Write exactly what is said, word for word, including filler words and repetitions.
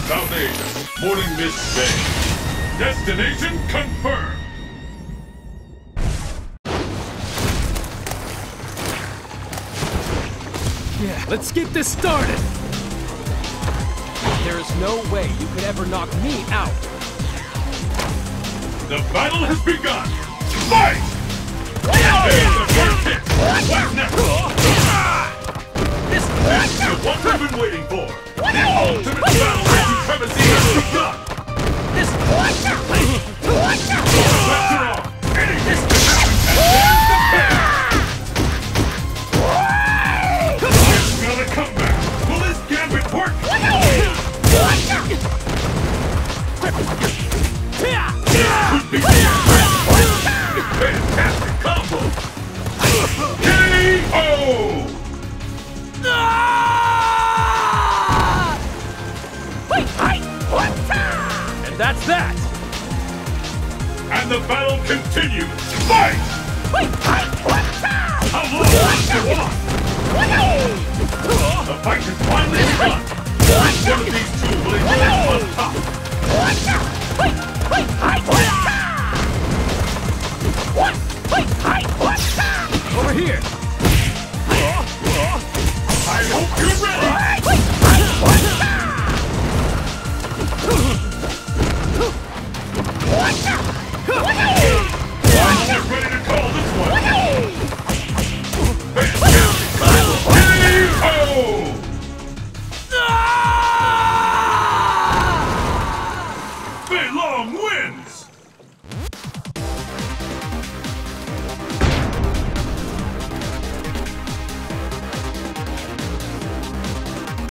Foundation, Morning Mist Bay. Destination confirmed. Yeah, let's get this started! There is no way you could ever knock me out! The battle has begun! Fight! There's the first hit! What's next? This is what we've been waiting for! The ultimate battle of supremacy has begun! This Factor on! Anything can happen, and there's the pair! It's gonna come back! Will this gambit work? Could be fantastic combo! K O! And that's that! And the battle continues! Fight! How long is it on? The fight is finally begun!